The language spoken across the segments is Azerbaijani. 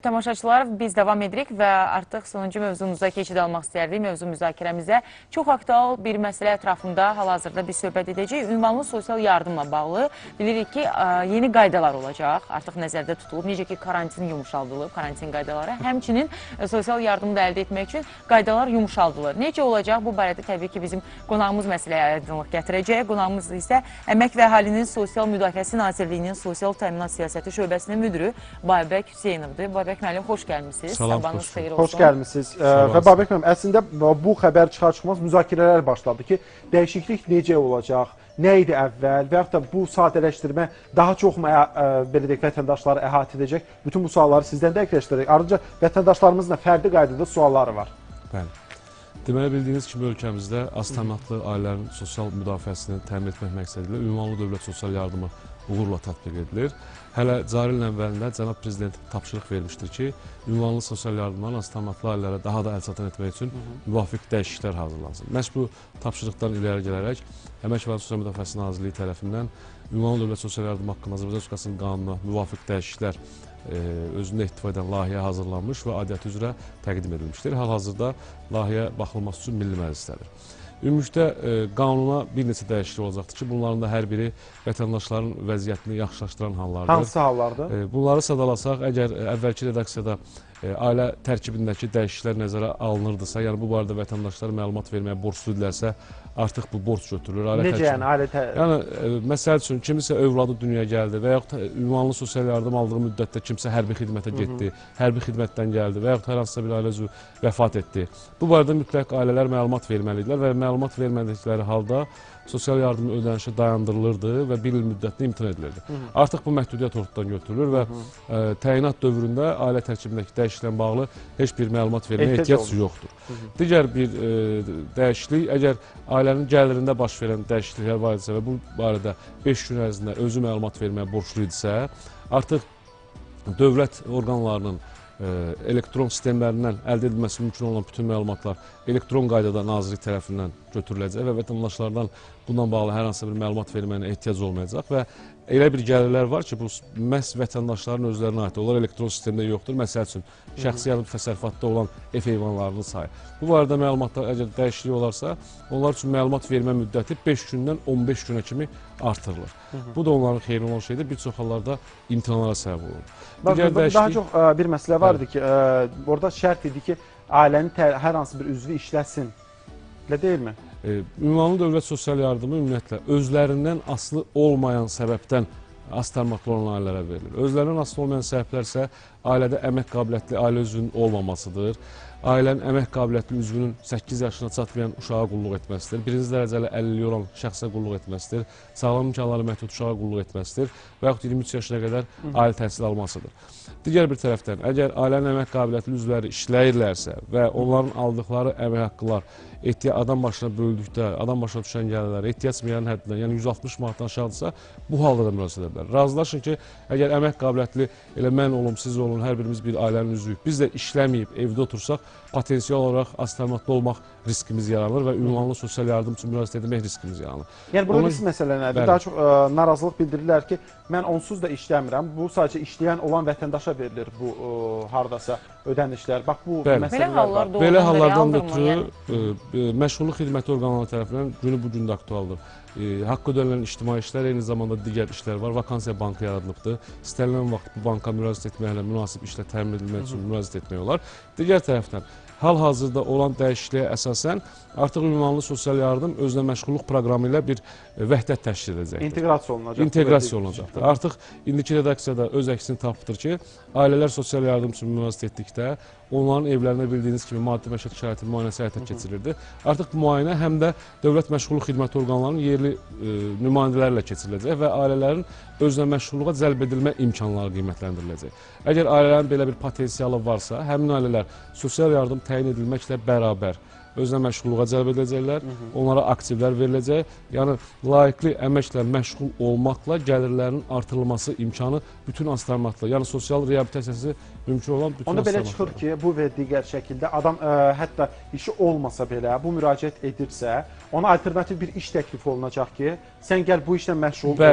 Tamaşaçılar, biz davam edirik və artıq sonuncu mövzumuza keçid almaq istərdik. Mövzu müzakirəmizə çox aktual bir məsələ ətrafında hal-hazırda biz söhbət edəcəyik. Ünvanlı sosial yardımla bağlı bilirik ki, yeni qaydalar olacaq. Artıq nəzərdə tutulub. Necə ki, karantin yumuşaldılıb, karantin qaydaları. Həmçinin sosial yardımı da əldə etmək üçün qaydalar yumuşaldılır. Necə olacaq? Bu barədə təbii ki, bizim qonağımız məsələyə aydınlıq gətirəcək. Qonağımız isə Əmək və Əhalinin Sosial Müdafiəsi Nazirliyinin Sosial Təminat Siyasəti Şöbəsinin müdürü Babək Hüseynovdur. Babək müəllim, xoş gəlmişsiniz. Sabahınız xeyir olsun. Xoş gəlmişsiniz. Və Babək müəllim, əslində bu xəbər çıxar-çıxmaz müzakirələr başladı ki, dəyişiklik necə olacaq, nə idi əvvəl və yaxud da bu sadələşdirmə daha çoxmu belə deyək, vətəndaşları əhatə edəcək? Bütün bu sualları sizdən dəqiqləşdirək. Ayrıca vətəndaşlarımızın fərdi qaydada sualları var. Bəli. Deməli, bildiyiniz kimi ölkəmizdə az təminatlı ailələrin sosial müdafiəsini təmin etmək məqsədilə ünvanlı dövlət sosial yardımı uğurla tətbiq edilir. Hələ cari ilin əvvəlində cənab prezident tapşırıq vermişdir ki, ünvanlı sosial yardımların az təminatlı ailələrə daha da əlçatan etmək üçün müvafiq dəyişikliklər hazırlansın. Məhz bu tapşırıqdan irəli gələrək Əmək və Sosial Müdafiəsi Nazirliyi tərəfindən ünvanlı dövlət sosial yardım haqqında Azərbaycan Respublikasının qanununa müvafiq dəyişikliklər özündə ehtiva edən layihə hazırlanmış və aidiyyatı üzrə təqdim edilmişdir. Hal-hazırda layihə baxılması üçün milli məclisdədir. Ümumilikdə qanuna bir neçə dəyişiklik olacaqdır ki, bunların da hər biri vətəndaşların vəziyyətini yaxşılaşdıran hallardır. Hansı hallardır? Bunları sadalasaq, əgər əvvəlki redaksiyada ailə tərkibindəki dəyişikliklər nəzərə alınırdısa, yəni bu barədə vətəndaşlar məlumat verməyə borcludirlərsə, artıq bu borc götürülür. Necə yəni ailə Yəni, məsəl üçün, kimisə övladı dünyaya gəldi və yaxud ünvanlı sosial yardım aldığı müddətdə kimsə hərbi xidmətə getdi, hərbi xidmətdən gəldi və yaxud hər hansısa bir ailə üzvü vəfat etdi. Bu barədə mütləq ailələr məlumat verməlidirlər və məlumat vermədikləri halda sosial yardım ödənişi dayandırılırdı və bir il müddətində imtina edilirdi. Artıq bu məhdudiyyət ortadan götürülür və təyinat dövründə ailə tərkibindəki dəyişikliklə bağlı heç bir məlumat verməyə ehtiyac yoxdur. Digər bir dəyişiklik, əgər ailənin gəlirində baş verən dəyişikliklər var idisə və bu barədə 5 gün ərzində özü məlumat verməyə borclu idisə, artıq dövlət orqanlarının elektron sistemlərindən əldə edilməsi mümkün olan bütün məlumatlar elektron qaydada nazirlik tərəfindən götürüləcək və vətəndaşlardan bundan bağlı hər hansı bir məlumat verməyinə ehtiyac olmayacaq və elə bir gəlirlər var ki, bu məhz vətəndaşların özlərinə aid. Onlar elektron sistemdə yoxdur. Məsəl üçün, şəxsi yardım təsərrüfatda olan ev heyvanlarının sayı. Bu barədə məlumatlar əgər dəyişiklik olarsa, onlar üçün məlumat vermə müddəti 5 gündən 15 günə kimi artırılır. Bu da onların xeyrinə olan şeydir. Bir çox hallarda imtinanlara səbəb olur. Daha çox bir məsələ var idi ki, orada şərt idi ki, ailənin hər hansı bir üzvü işləsin. Elə deyilmi? Ünvanlı dövlət sosial yardımı ümumiyyətlə özlərindən asılı olmayan səbəbdən az təminatlı olan ailələrə verilir. Özlərindən asılı olmayan səbəblər isə ailədə əmək qabiliyyətli ailə üzvünün olmamasıdır. Ailənin əmək qabiliyyətli üzvünün 8 yaşına çatmayan uşağa qulluq etməsidir. Birinci dərəcəli əlilliyi olan şəxsə qulluq etməsidir. Sağlam imkanları məhdud uşağa qulluq etməsidir və yaxud 23 yaşına qədər ali təhsil almasıdır. Digər bir tərəfdən, əgər ailənin əmək qabiliyyətli üzvləri işləyirlərsə və onların aldıqları əmək haqqılar adam başına böldükdə, adam başına düşən gəlirlər, ehtiyac meyarının həddindən, yəni 160 manatdan aşağıdırsa, bu halda da müraciət edə bilər. Razılaşın ki, əgər əmək qabiliyyətli elə mən olum, siz olun, hər birimiz bir ailənin üzvüyük, biz də işləməyib, evdə otursaq, potensial olaraq az təminatlı olmaq riskimiz yaranır və ünvanlı sosial yardım üçün müraciət etmək riskimiz yaranır. Yəni, burada risk məsələ nədir? Daha çox narazılıq bildirirlər ki, mən onsuz da işləmirəm, bu sadəcə işləyən olan vətəndaşa verilir bu hardasa ödənişlər. Bax, bu məsələlər var. Belə hallardan ötürü məşğulluq xidməti orqanları tərəfindən günü bu gün də aktualdır. Haqqı ödənilən ictimai işlər, eyni zamanda digər işlər var. Vakansiya bankı yaradılıbdır. İstənilən vaxt bu banka müraciət etməklə münasib işlə təmin edilmək üçün müraciət etmək olar. Digər tərəfdən, hal-hazırda olan dəyişikliyə əsasən artıq ünvanlı sosial yardım özünə məşğulluq proqramı ilə bir vəhdət təşkil edəcəkdir. İnteqrasiya olunacaqdır. İnteqrasiya olunacaqdır. Artıq indiki redaksiyada öz əksini tapıbdır ki, ailələr sosial yardım üçün müraciət etdikdə onların evlərinə bildiyiniz kimi maddi məişət şəraiti müayinəsi həyata keçirilirdi. Artıq bu müayinə həm də dövlət məşğulluq xidməti orqanlarının yerli nümayəndələrlə keçiriləcək və ailələrin özünə məşğulluğa cəlb edilmə imkanları qiymətləndiriləcək. Əgər ailələrin belə bir potensialı varsa, həmin ailələr sosial yardım təyin edilməklə bərabər özünə məşğulluğa cəlb edəcəklər, onlara aktivlər veriləcək. Yəni, layiqli əməklə məşğul olmaqla gəlirlərin artırılması imkanı bütün az təminatlı, yəni sosial reabilitasiyası mümkün olan bütün onda belə çıxır ki, bu və digər şəkildə adam hətta işi olmasa belə, bu müraciət edirsə, ona alternativ bir iş təklifi olunacaq ki, sən gəl bu işlə məşğul ol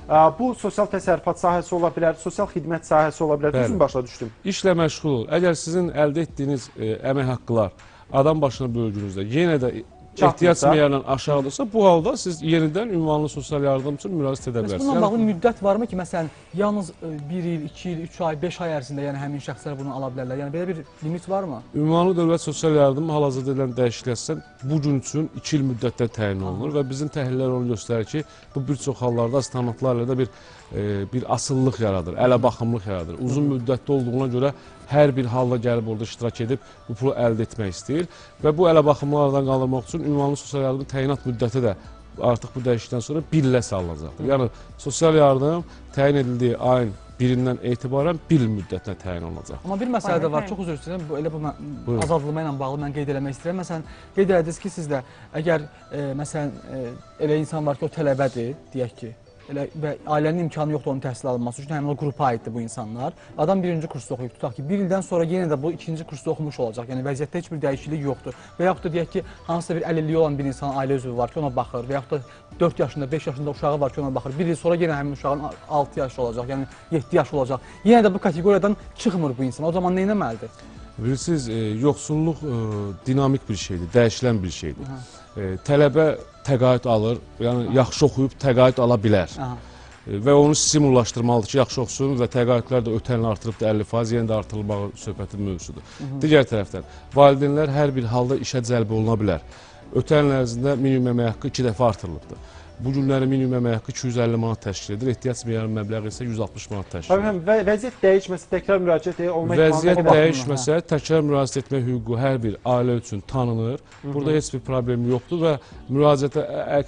Bu sosial təsərrüfat sahəsi ola bilər, sosial xidmət sahəsi ola bilər. Bəli. Düzün başa düşdüm. İşlə məşğul ol. Əgər sizin əldə etdiyiniz əmək haqqılar adam başına bölgünüzdə yenə də ehtiyac meyarından aşağıdırsa, bu halda siz yenidən ünvanlı sosial yardım üçün müraciət edə bilərsiniz. Bununla bağlı müddət varmı ki, məsələn, yalnız 1 il, 2 il, 3 ay, 5 ay ərzində yəni həmin şəxslər bunu ala bilərlər? Yəni belə bir limit varmı? Ünvanlı dövlət sosial yardım hal-hazırda edilən dəyişikliklər bu gün üçün 2 il müddətdə təyin olunur və bizim təhlillər onu göstərir ki, bu bir çox hallarda standartlarla da bir asıllıq yaradır, ələ baxımlıq yaradır. Uzun müddətdə olduğuna görə hər bir halda gəlib orada iştirak edib bu pulu əldə etmək istəyir və bu ələ baxımlardan qaldırmaq üçün ünvanlı sosial yardım təyinat müddəti də artıq bu dəyişiklikdən sonra 1 ilə salınacaqdır. Yəni sosial yardım təyin edildiyi ayın 1-dən etibarən 1 il müddətinə təyin olunacaq. Amma bir məsələ də var, çox üzr istəyirəm, elə bu azadlıqla ilə bağlı mən qeyd eləmək istəyirəm. Məsələn, qeyd elədiniz ki, siz də əgər məsələn elə insan var ki, o tələbədir, deyək ki, elə və ailənin imkanı yoxdur onun təhsil alınması üçün, həmin o qrupa aiddir bu insanlar. Adam 1-ci kursda oxuyub, tutaq ki, 1 ildən sonra yenə də bu 2-ci kursda oxumuş olacaq. Yəni vəziyyətdə heç bir dəyişiklik yoxdur. Və yaxud da deyək ki, hansısa bir əlilliyi olan bir insan, ailə üzvü var ki, ona baxır və yaxud da 4 yaşında, 5 yaşında uşağı var ki, ona baxır. 1 il sonra yenə həmin uşağın 6 yaşı olacaq, yəni 7 yaşı olacaq. Yenə də bu kateqoriyadan çıxmır bu insan. O zaman nə etməlidir? Bilirsiniz, yoxsulluq dinamik bir şeydir, dəyişilən bir şeydir. Tələbə təqaüd alır, yəni yaxşı oxuyub təqaüd ala bilər. Və onu stimullaşdırmalıdır ki, yaxşı oxusun və təqaüdlər də ötən il artırıb da 50%, yenə də artırılmağı söhbəti mövzusudur. Digər tərəfdən, valideynlər hər bir halda işə cəlb oluna bilər. Ötən il ərzində minimum əmək haqqı 2 dəfə artırılıbdır. Bu günləri minimum əmək haqqı 250 manat təşkil edir, ehtiyac meyarı məbləği isə 160 manat təşkil edir. Vəziyyət dəyişməsə, təkrar müraciət olma Vəziyyət dəyişməsə, təkrar müraciət etmək hüququ hər bir ailə üçün tanınır. Burada heç bir problem yoxdur və müraciətə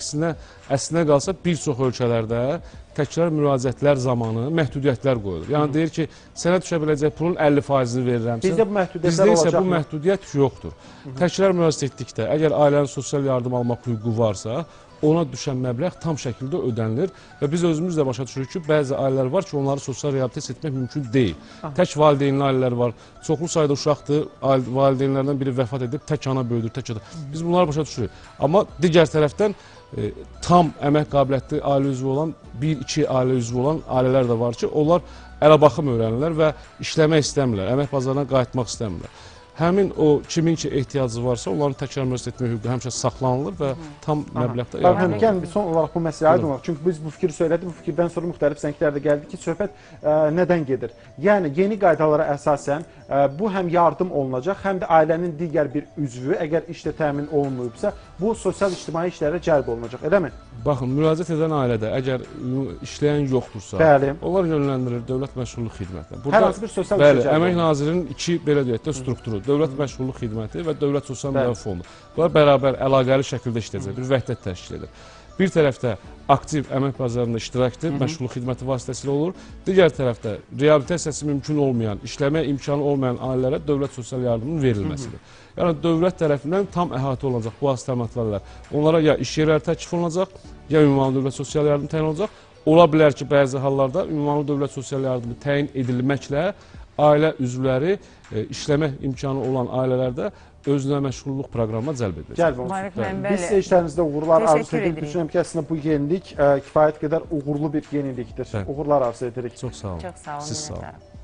əksinə qalsa bir çox ölkələrdə təkrar müraciətlər zamanı məhdudiyyətlər qoyulur. Yəni deyir ki, sənə düşə biləcək pulun 50%-ni verirəmsə, bizdə bu məhdudiyyətlər olacaq. Bizdə isə bu məhdudiyyət yoxdur. Təkrar müraciət etdikdə, əgər ailənin sosial yardım almaq hüququ varsa, ona düşən məbləğ tam şəkildə ödənilir və biz özümüz də başa düşürük ki, bəzi ailələr var ki, onları sosial reabilitasiya etmək mümkün deyil. Tək valideynli ailələr var, çoxlu sayda uşaqdır, valideynlərdən biri vəfat edib, tək ana böyüdür, tək ana. Biz bunları başa düşürük. Amma digər tərəfdən tam əmək qabiliyyətli ailə üzvü olan, 1-2 ailə üzvü olan ailələr də var ki, onlar ələ baxım öyrənirlər və işləmək istəmirlər, əmək bazarına qayıtmaq istəmirlər. Həmin o kimin ki ehtiyacı varsa, onların təkrar müraciət etmə hüququ həmişə saxlanılır və tam məbləğdə yaradılır. Gəlin, son olaraq bu məsələyə aydın olaq. Çünki biz bu fikri söylədik, bu fikirdən sonra müxtəlif zənglərdə gəldi ki, söhbət nədən gedir? Yəni, yeni qaydalara əsasən bu həm yardım olunacaq, həm də ailənin digər bir üzvü, əgər işlə təmin olunmayıbsa, bu sosial-ictimai işlərə cəlb olunacaq, eləmi? Baxın, müraciət edən ailədə əgər işləyən yoxdursa, onlar yönləndirilir Dövlət Məşğulluq Xidmətinə. Hər hansı bir sosial işə cəlb olunur. Əmək Nazirinin 2 belə deyək də strukturu, Dövlət Məşğulluq Xidməti və Dövlət Sosial Müdafiə Fondu. Bunlar bərabər əlaqəli şəkildə işləyəcək, bir vəhdət təşkil edir. Bir tərəfdə aktiv əmək bazarında iştirakdır, məşğulluq xidməti vasitəsilə olur. Digər tərəfdə reabilitasiyası mümkün olmayan, işləmə imkanı olmayan ailələrə dövlət sosial yardımının verilməsidir. Yəni dövlət tərəfindən tam əhatə olunacaq bu təminatlarla. Onlara ya iş yerləri təklif olunacaq, ya ünvanlı dövlət sosial yardım təyin olunacaq. Ola bilər ki, bəzi hallarda ünvanlı dövlət sosial yardımı təyin edilməklə ailə üzvləri işləmə imkanı olan ailələrdə özünə məşğulluq proqramına cəlb edilir. Cəlb olsun. Biz sizə işlərinizdə uğurlar arzu edirik. Düşünürəm ki, əslində bu yenilik kifayət qədər uğurlu bir yenilikdir. Uğurlar arzu edirik. Çox sağ olun. Çox sağ olun. Siz sağ olun.